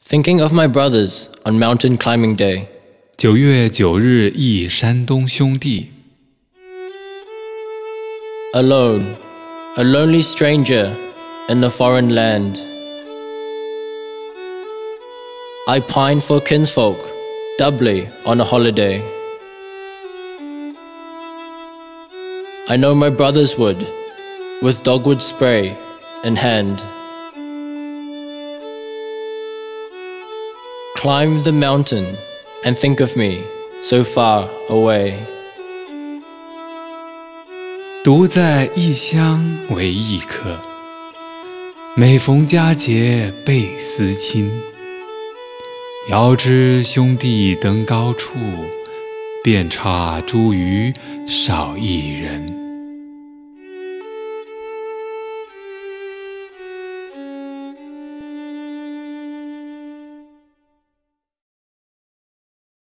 Thinking of my brothers on mountain climbing day. 9月9日忆山东兄弟。 Alone, a lonely stranger in a foreign land. I pine for kinsfolk, doubly on a holiday. I know my brothers would, with dogwood spray in hand, climb the mountain and think of me so far away. 独在异乡为异客，每逢佳节倍思亲。遥知兄弟登高处，遍插茱萸少一人。